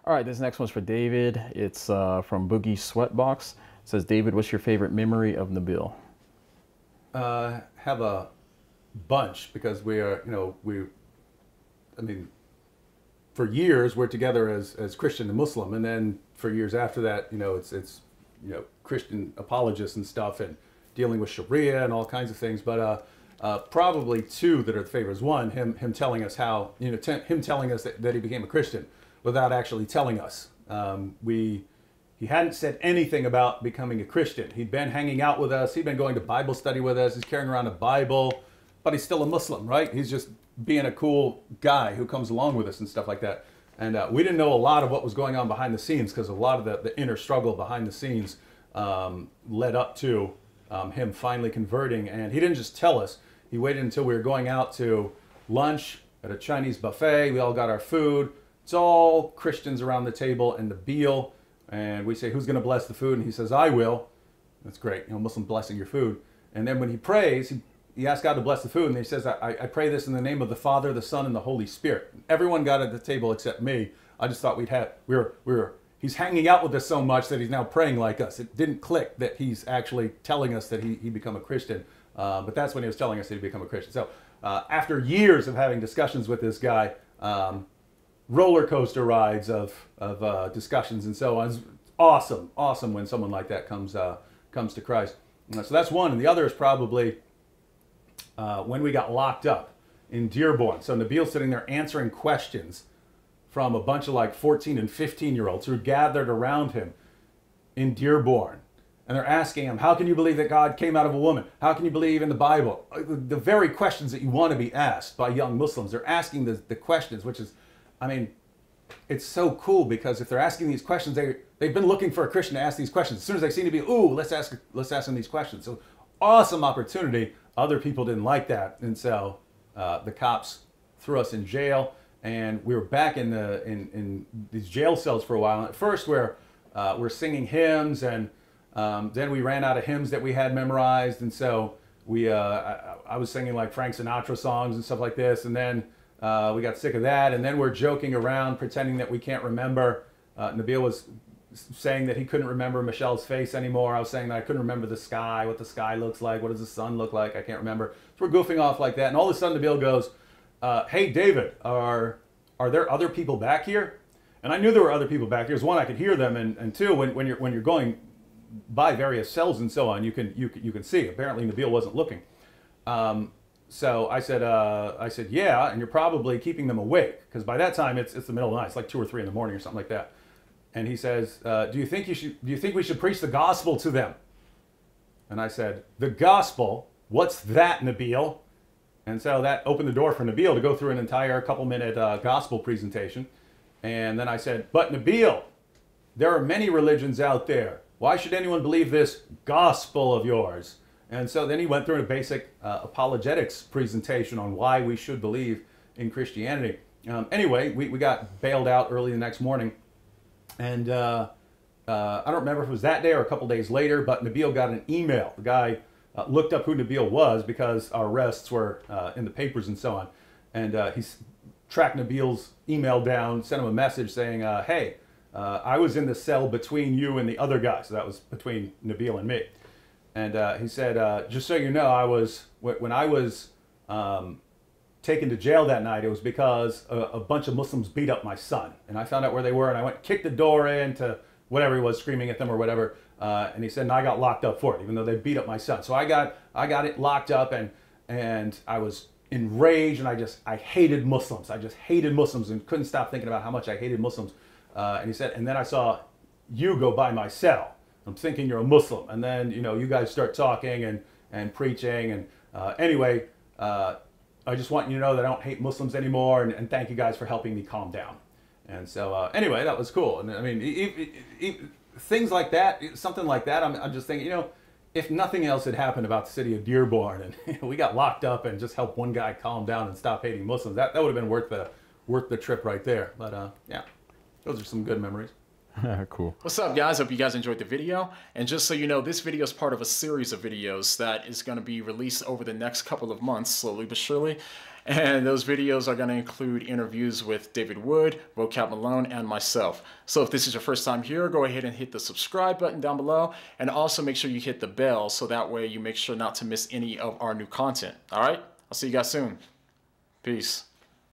All right, this next one's for David. It's from Boogie Sweatbox. It says, David, what's your favorite memory of Nabil? Have a bunch because we are, I mean, for years we're together as Christian and Muslim, and then for years after that, it's Christian apologists and stuff, and dealing with Sharia and all kinds of things. But probably two that are the favorites. One, him telling us how, him telling us that he became a Christian without actually telling us. He hadn't said anything about becoming a Christian. He'd been hanging out with us. He'd been going to Bible study with us. He's carrying around a Bible, but he's still a Muslim, right? He's just being a cool guy who comes along with us and stuff like that. And we didn't know a lot of what was going on behind the scenes because a lot of the inner struggle behind the scenes led up to him finally converting. And he didn't just tell us. He waited until we were going out to lunch at a Chinese buffet. We all got our food. It's all Christians around the table and Nabil. And we say, who's going to bless the food? And he says, I will. That's great. Muslim blessing your food. And then when he prays, he asks God to bless the food. And he says, I pray this in the name of the Father, the Son, and the Holy Spirit. Everyone got at the table except me. I just thought he's hanging out with us so much that he's now praying like us. It didn't click that he's actually telling us that he become a Christian. But that's when he was telling us that he'd become a Christian. So after years of having discussions with this guy, roller coaster rides of discussions and so on. It's awesome when someone like that comes to Christ. So that's one. And the other is probably when we got locked up in Dearborn. So Nabil's sitting there answering questions from a bunch of like 14 and 15-year-olds who gathered around him in Dearborn. And they're asking him, how can you believe that God came out of a woman? How can you believe in the Bible? The very questions that you want to be asked by young Muslims. They're asking the questions, which is, it's so cool because if they're asking these questions, they've been looking for a Christian to ask these questions. As soon as they seem to be, let's ask them these questions. So awesome opportunity. Other people didn't like that, and so the cops threw us in jail, and we were back in these jail cells for a while. And at first, we're singing hymns, and then we ran out of hymns that we had memorized, and so I was singing like Frank Sinatra songs and stuff like this, and then we got sick of that, and then we're joking around, pretending that we can't remember. Nabil was saying that he couldn't remember Michelle's face anymore. I was saying that I couldn't remember the sky, what the sky looks like, what does the sun look like, I can't remember. So we're goofing off like that, and all of a sudden Nabil goes, hey David, are there other people back here? And I knew there were other people back here. One, I could hear them, and two, when you're going by various cells and so on, you can see. Apparently Nabil wasn't looking. So I said, yeah, and you're probably keeping them awake because by that time it's the middle of the night. It's like 2 or 3 in the morning or something like that. And he says, do you think we should preach the gospel to them? And I said, the gospel? What's that, Nabil? And so that opened the door for Nabil to go through an entire couple-minute gospel presentation. And then I said, but Nabil, there are many religions out there. Why should anyone believe this gospel of yours? And so then he went through a basic apologetics presentation on why we should believe in Christianity. Anyway, we got bailed out early the next morning. And I don't remember if it was that day or a couple days later, but Nabil got an email. The guy looked up who Nabil was because our arrests were in the papers and so on. And he tracked Nabil's email down, sent him a message saying, hey, I was in the cell between you and the other guy. So that was between Nabil and me. And he said, just so you know, when I was taken to jail that night, it was because a bunch of Muslims beat up my son. And I found out where they were, and I went and kicked the door in to whatever he was, screaming at them or whatever. And he said, and I got locked up for it, even though they beat up my son. So I got it locked up, and I was enraged, and I hated Muslims. I just hated Muslims and couldn't stop thinking about how much I hated Muslims. And he said, and then I saw you go by my cell. I'm thinking you're a Muslim. And then, you guys start talking and preaching. And anyway, I just want you to know that I don't hate Muslims anymore. And thank you guys for helping me calm down. And so anyway, that was cool. And I mean, things like that, something like that, I'm just thinking, if nothing else had happened about the city of Dearborn and we got locked up and just helped one guy calm down and stop hating Muslims, that would have been worth the trip right there. But yeah, those are some good memories. Cool. What's up, guys? Hope you guys enjoyed the video. And just so you know, this video is part of a series of videos that is going to be released over the next couple of months, slowly but surely. And those videos are going to include interviews with David Wood, Vocab Malone, and myself. So if this is your first time here, go ahead and hit the subscribe button down below, and also make sure you hit the bell so that way you make sure not to miss any of our new content. All right? I'll see you guys soon. Peace.